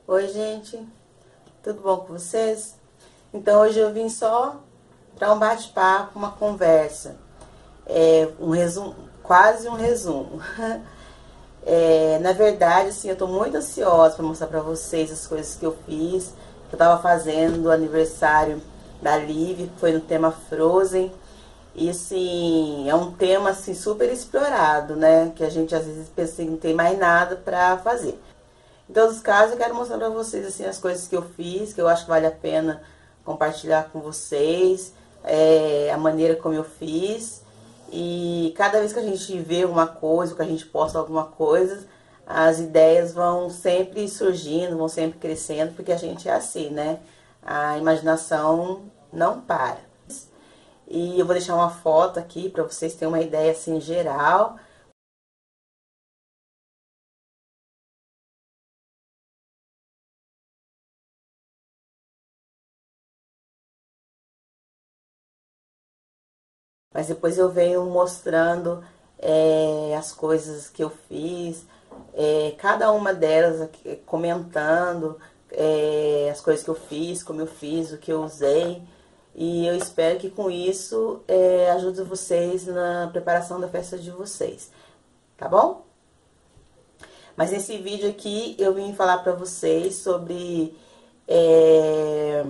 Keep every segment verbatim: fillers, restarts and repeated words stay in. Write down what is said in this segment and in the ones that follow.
Oi, gente, tudo bom com vocês? Então, hoje eu vim só para um bate-papo, uma conversa, é, um resumo, quase um resumo. É, na verdade, assim, eu tô muito ansiosa para mostrar para vocês as coisas que eu fiz, que eu tava fazendo no aniversário da Liv, que foi no tema Frozen. E assim, é um tema assim super explorado, né? Que a gente às vezes pensa que não tem mais nada para fazer. Em todos os casos, eu quero mostrar pra vocês assim, as coisas que eu fiz, que eu acho que vale a pena compartilhar com vocês, é, a maneira como eu fiz. E cada vez que a gente vê uma coisa, que a gente posta alguma coisa, as ideias vão sempre surgindo, vão sempre crescendo, porque a gente é assim, né? A imaginação não para. E eu vou deixar uma foto aqui para vocês terem uma ideia assim geral. Mas depois eu venho mostrando é, as coisas que eu fiz, é, cada uma delas aqui, comentando é, as coisas que eu fiz, como eu fiz, o que eu usei. E eu espero que com isso é, ajude vocês na preparação da festa de vocês, tá bom? Mas nesse vídeo aqui eu vim falar pra vocês sobre é,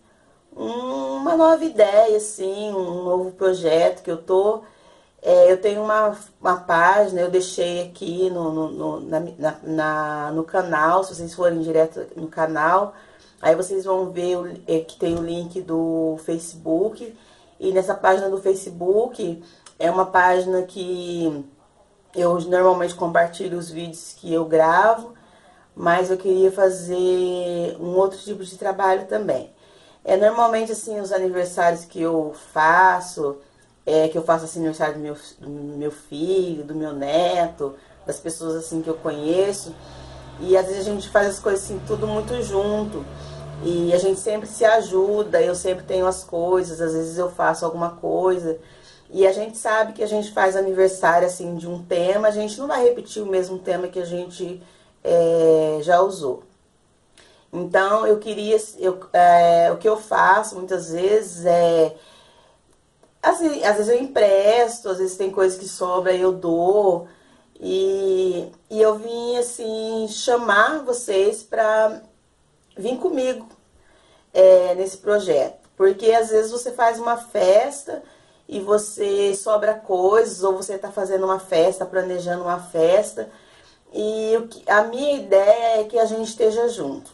uma nova ideia, assim, um novo projeto que eu tô. É, eu tenho uma, uma página, eu deixei aqui no, no, no, na, na, na, no canal, se vocês forem direto no canal, aí vocês vão ver o, é, que tem o link do Facebook. E nessa página do Facebook é uma página que eu normalmente compartilho os vídeos que eu gravo, mas eu queria fazer um outro tipo de trabalho também. É, normalmente, assim, os aniversários que eu faço, é, que eu faço assim, aniversário do meu, do meu filho, do meu neto, das pessoas assim que eu conheço, e às vezes a gente faz as coisas assim, tudo muito junto, e a gente sempre se ajuda, eu sempre tenho as coisas, às vezes eu faço alguma coisa, e a gente sabe que a gente faz aniversário assim de um tema, a gente não vai repetir o mesmo tema que a gente é, já usou. Então eu queria, eu, é, o que eu faço muitas vezes é, assim, às vezes eu empresto, às vezes tem coisa que sobra e eu dou. E, e eu vim assim chamar vocês para vir comigo é, nesse projeto. Porque às vezes você faz uma festa e você sobra coisas, ou você está fazendo uma festa, planejando uma festa. E o que, a minha ideia é que a gente esteja junto.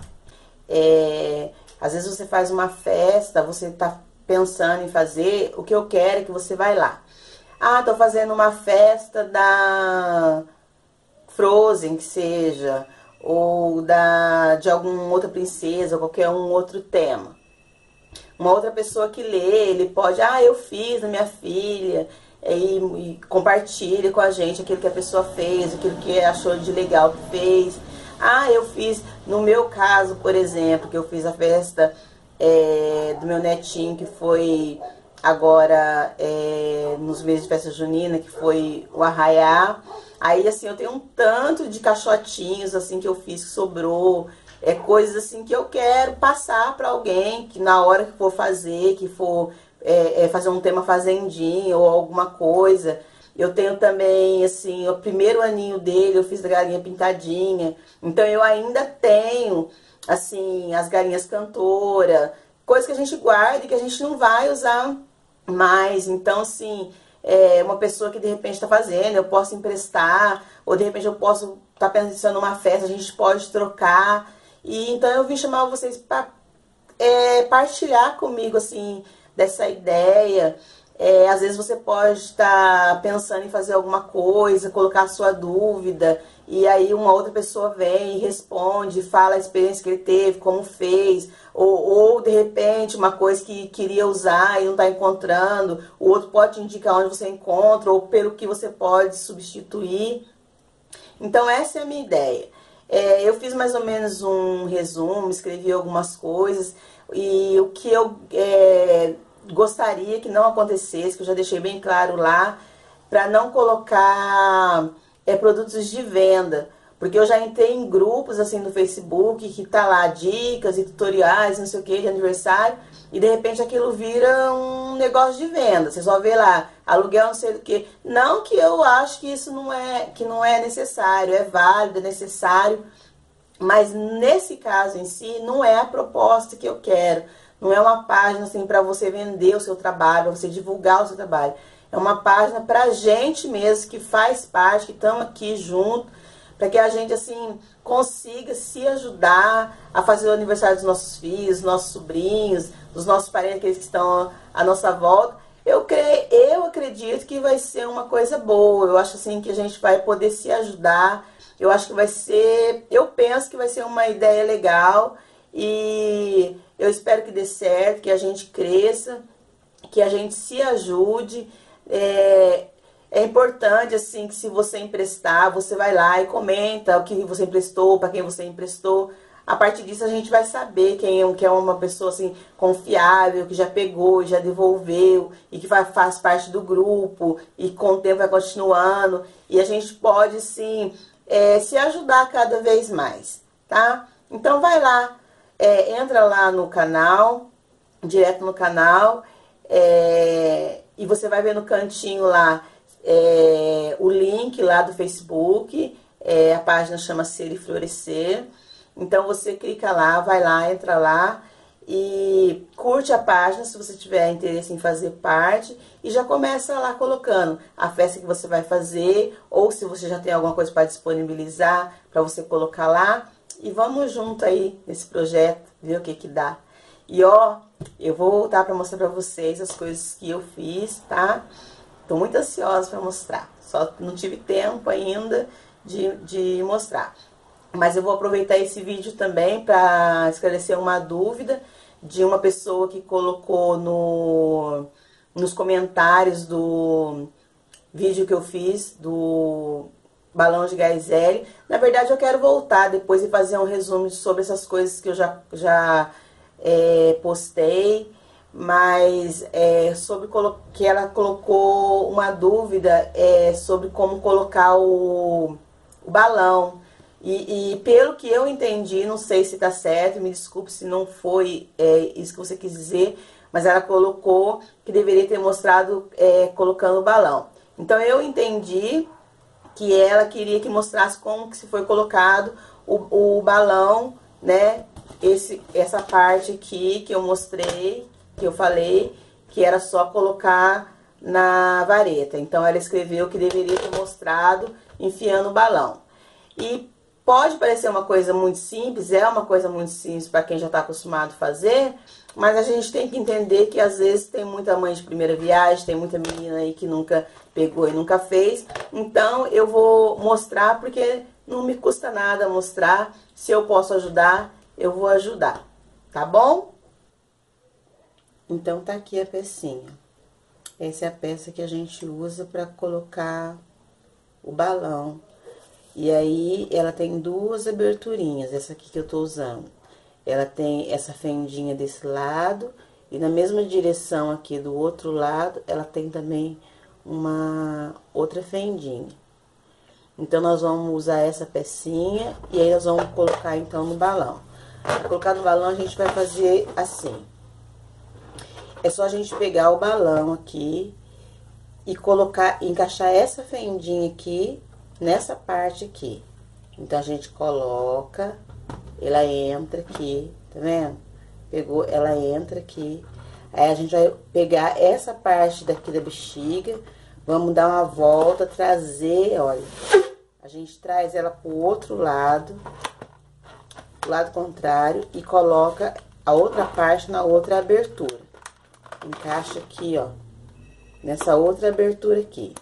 É, às vezes você faz uma festa, você está pensando em fazer, o que eu quero é que você vai lá. Ah, tô fazendo uma festa da Frozen, que seja, ou da de alguma outra princesa, ou qualquer um outro tema. Uma outra pessoa que lê, ele pode, ah, eu fiz na minha filha, e, e compartilha com a gente aquilo que a pessoa fez, aquilo que achou de legal que fez. Ah, eu fiz, no meu caso, por exemplo, que eu fiz a festa é, do meu netinho, que foi agora é, nos meses de festa junina, que foi o arraiá. Aí, assim, eu tenho um tanto de caixotinhos, assim, que eu fiz, que sobrou, é coisas, assim, que eu quero passar para alguém, que na hora que for fazer, que for é, é, fazer um tema fazendinha ou alguma coisa. Eu tenho também, assim, o primeiro aninho dele, eu fiz da galinha pintadinha. Então, eu ainda tenho, assim, as galinhas cantora, coisa que a gente guarda e que a gente não vai usar mais. Então, assim, é uma pessoa que de repente está fazendo, eu posso emprestar, ou de repente eu posso estar tá pensando numa festa, a gente pode trocar. E então eu vim chamar vocês para é, partilhar comigo, assim, dessa ideia. É, às vezes você pode estar pensando em fazer alguma coisa, colocar a sua dúvida, e aí uma outra pessoa vem e responde, fala a experiência que ele teve, como fez, ou, ou de repente uma coisa que queria usar e não está encontrando, o outro pode te indicar onde você encontra, ou pelo que você pode substituir. Então essa é a minha ideia. É, eu fiz mais ou menos um resumo, escrevi algumas coisas, e o que eu é, gostaria que não acontecesse, que eu já deixei bem claro lá, para não colocar é, produtos de venda, Porque eu já entrei em grupos, assim, no Facebook, que tá lá dicas e tutoriais, não sei o que, de aniversário, e de repente aquilo vira um negócio de venda. Você só vê lá, aluguel não sei do que. Não que eu acho que isso não é, que não é necessário, é válido, é necessário, mas nesse caso em si, não é a proposta que eu quero. Não é uma página assim para você vender o seu trabalho, para você divulgar o seu trabalho. É uma página pra gente mesmo, que faz parte, que estamos aqui junto, para que a gente assim consiga se ajudar a fazer o aniversário dos nossos filhos, dos nossos sobrinhos, dos nossos parentes, aqueles que estão à nossa volta. Eu creio, eu acredito que vai ser uma coisa boa. Eu acho assim que a gente vai poder se ajudar. Eu acho que vai ser, eu penso que vai ser uma ideia legal e eu espero que dê certo, que a gente cresça, que a gente se ajude. É, é importante assim que se você emprestar, você vai lá e comenta o que você emprestou, para quem você emprestou. A partir disso a gente vai saber quem é, que é uma pessoa assim confiável, que já pegou, já devolveu e que vai, faz parte do grupo e com o tempo vai continuando. E a gente pode sim é, se ajudar cada vez mais, tá? Então vai lá, é, entra lá no canal, direto no canal, é, e você vai ver no cantinho lá é, o link lá do Facebook, é, a página chama Ser e Florescer. Então você clica lá, vai lá, entra lá e curte a página se você tiver interesse em fazer parte e já começa lá colocando a festa que você vai fazer ou se você já tem alguma coisa para disponibilizar para você colocar lá e vamos junto aí nesse projeto, ver o que que dá. E ó, eu vou voltar para mostrar para vocês as coisas que eu fiz, tá? Tô muito ansiosa para mostrar, só não tive tempo ainda de, de mostrar. Mas eu vou aproveitar esse vídeo também para esclarecer uma dúvida de uma pessoa que colocou no, nos comentários do vídeo que eu fiz do balão de gás hélio. Na verdade, eu quero voltar depois e fazer um resumo sobre essas coisas que eu já, já é, postei. Mas é, sobre que ela colocou uma dúvida é, sobre como colocar o, o balão. E, e pelo que eu entendi, não sei se tá certo, me desculpe se não foi é, isso que você quis dizer, mas ela colocou que deveria ter mostrado é, colocando o balão. Então eu entendi que ela queria que mostrasse como que se foi colocado o, o balão, né? Esse, essa parte aqui que eu mostrei, que eu falei, que era só colocar na vareta. Então ela escreveu que deveria ter mostrado enfiando o balão. E pode parecer uma coisa muito simples, é uma coisa muito simples para quem já está acostumado a fazer, mas a gente tem que entender que às vezes tem muita mãe de primeira viagem, tem muita menina aí que nunca pegou e nunca fez. Então eu vou mostrar porque não me custa nada mostrar. Se eu posso ajudar, eu vou ajudar, tá bom? Então tá aqui a pecinha. Essa é a peça que a gente usa para colocar o balão. E aí, ela tem duas aberturinhas, essa aqui que eu tô usando. Ela tem essa fendinha desse lado, e na mesma direção aqui do outro lado, ela tem também uma outra fendinha. Então, nós vamos usar essa pecinha, e aí nós vamos colocar, então, no balão. Para colocar no balão, a gente vai fazer assim. É só a gente pegar o balão aqui, e colocar, encaixar essa fendinha aqui, nessa parte aqui. Então, a gente coloca, ela entra aqui, tá vendo? Pegou, ela entra aqui. Aí, a gente vai pegar essa parte daqui da bexiga, vamos dar uma volta, trazer, olha. A gente traz ela pro outro lado, do lado contrário, e coloca a outra parte na outra abertura. Encaixa aqui, ó, nessa outra abertura aqui.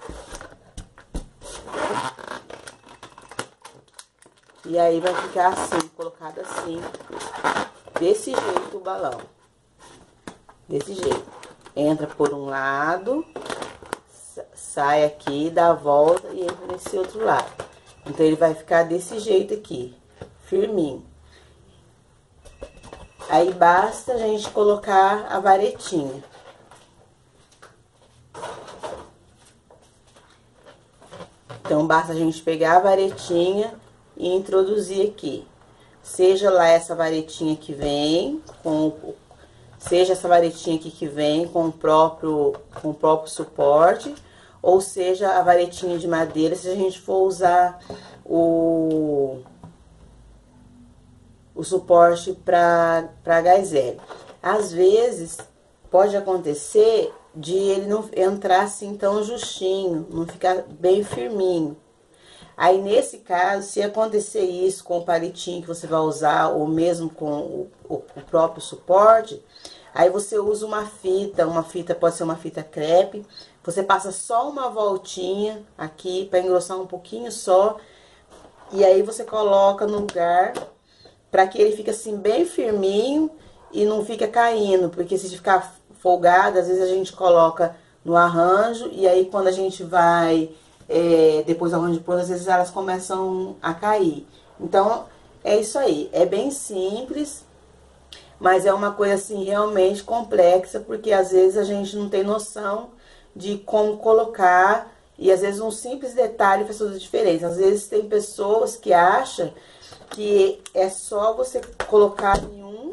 E aí, vai ficar assim, colocado assim, desse jeito o balão. Desse jeito. Entra por um lado, sai aqui, dá a volta e entra nesse outro lado. Então, ele vai ficar desse jeito aqui, firminho. Aí, basta a gente colocar a varetinha. Então, basta a gente pegar a varetinha, e introduzir aqui. Seja lá essa varetinha que vem, com, seja essa varetinha aqui que vem com o próprio, com o próprio suporte, ou seja a varetinha de madeira, se a gente for usar o, o suporte para H S L. Às vezes, pode acontecer de ele não entrar assim tão justinho, não ficar bem firminho. Aí, nesse caso, se acontecer isso com o palitinho que você vai usar, ou mesmo com o, o, o próprio suporte, aí você usa uma fita, uma fita pode ser uma fita crepe, você passa só uma voltinha aqui, para engrossar um pouquinho só, e aí você coloca no lugar, para que ele fique assim, bem firminho, e não fica caindo, porque se ficar folgado, às vezes a gente coloca no arranjo, e aí quando a gente vai... É, depois aonde depois, às vezes elas começam a cair. Então, é isso aí. É bem simples, mas é uma coisa assim realmente complexa, porque às vezes a gente não tem noção de como colocar, e às vezes um simples detalhe faz toda a diferença. Às vezes tem pessoas que acham que é só você colocar em um.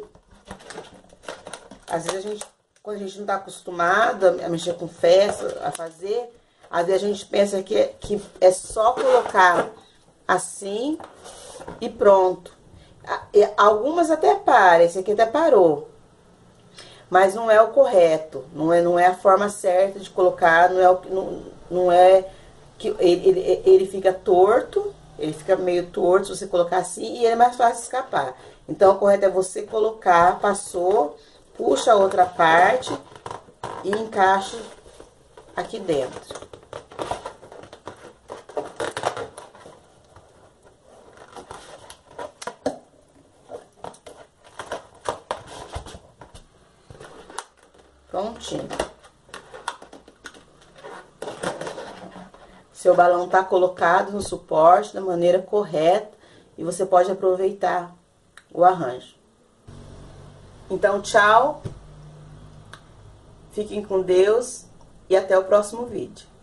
Às vezes a gente, quando a gente não está acostumado a mexer com festa, a fazer... Às vezes a gente pensa que é, que é só colocar assim e pronto. Algumas até param, esse aqui até parou. Mas não é o correto, não é, não é a forma certa de colocar, não é, o, não, não é que ele, ele, ele fica torto, ele fica meio torto se você colocar assim e ele é mais fácil de escapar. Então o correto é você colocar, passou, puxa a outra parte e encaixa aqui dentro. Prontinho. Seu balão tá colocado no suporte da maneira correta e você pode aproveitar o arranjo. Então, tchau. Fiquem com Deus e até o próximo vídeo.